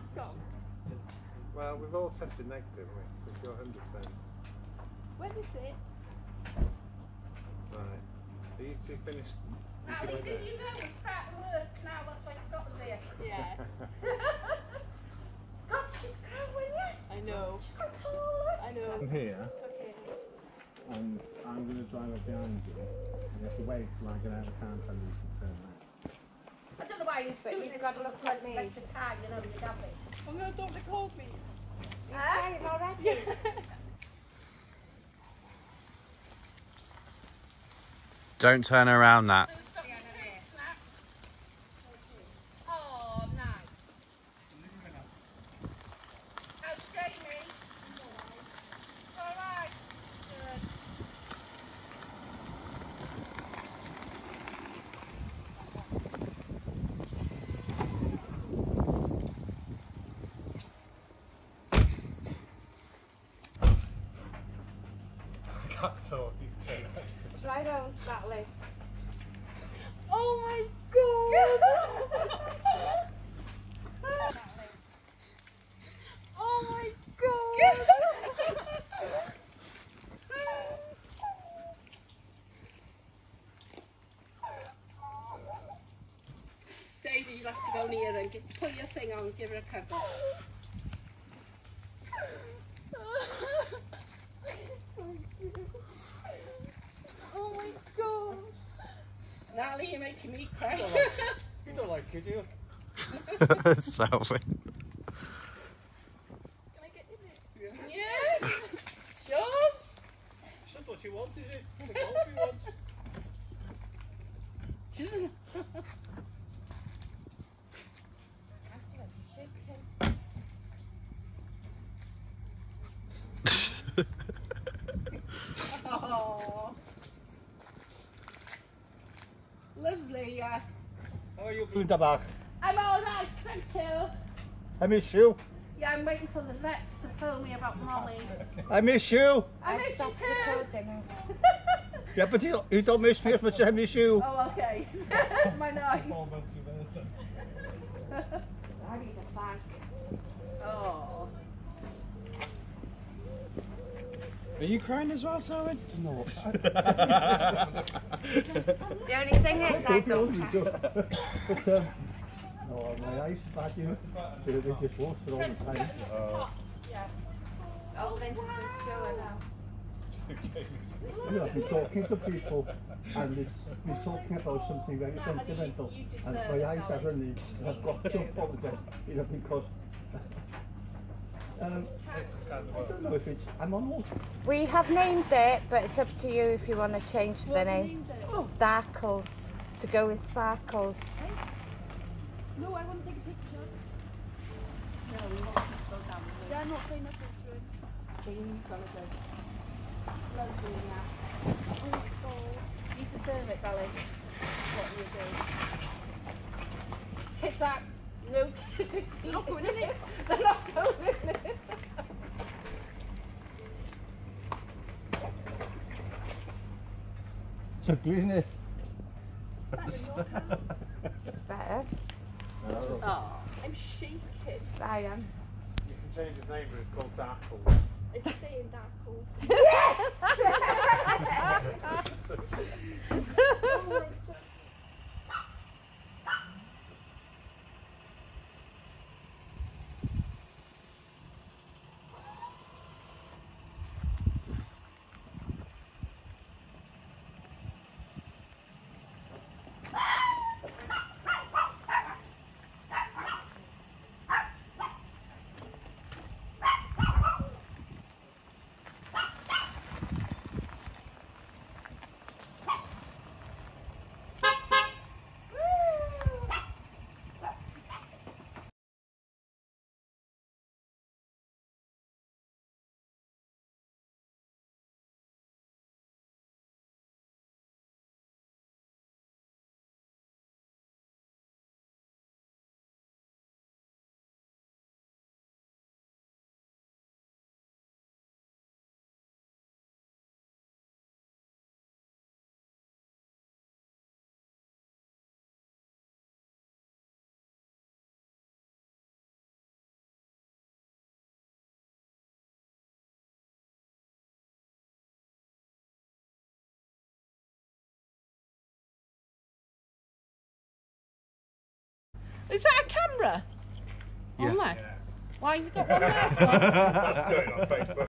gone? Well, we've all tested negative, haven't we? So if you're 100%. When is it? Right. Are you two finished? Now, did you know we start work now? That's why it's got us here. Yeah. God, she's growing yet. I know. She's got taller. I know. I'm here, Okay. and I'm going to drive up behind you. And you have to wait till I get out of the car and tell you to turn right. I don't know why he's But doing you've this. got to look like me. Extra car, you know, you have it. Oh no, don't record me. You're crying already. Don't turn around, Nat. Oh, nice. How's Jamie? All right. Good. I can't talk, you can turn right. Try round that way. Oh my god! Oh my god! Daisy, you'll have to go near and put your thing on, give her a cuddle. Oh my god! Nally, you're making me cry. You don't like it, do you? Selfie. Can I get in it? Yeah. Yours? That's what you want, is it? The golf you want. Oh. Lovely, yeah. How are you, Blinderbach? I'm all right, thank you. I miss you. Yeah, I'm waiting for the vets to tell me about Molly. I miss you. I miss you Stopped too. recording. Yeah, but you don't miss me as much as I miss you. Oh, okay. My night. I need a bag. Oh. Are you crying as well, Simon? No. The only thing is I don't care. But, no, my eyes are bad, you know. They just water all the time. Yeah. Oh, Linda's been showing now. You know, I've been talking to people and it's been talking about something very sentimental and my eyes are running and I've got to apologise, you know, because I don't know if it's, I'm on one. We have named it, but it's up to you if you want to change the name. Darkles, to go with Sparkles. No, I want to take a picture. No, we want to go down. Yeah, I'm not saying nothing to him. Jamie's got to go. Lovely, yeah. Oh, God. You deserve it, darling. What are you doing? Hit that. No. They're not going in it. They're not going in it. So isn't it? Better. Oh. I'm shaking. I am. You can change his name, but it's called Darkles. It's staying Darkles. Yes! Oh my God. Is that a camera? Yeah. On there? Why have you got one there for? That's going on Facebook.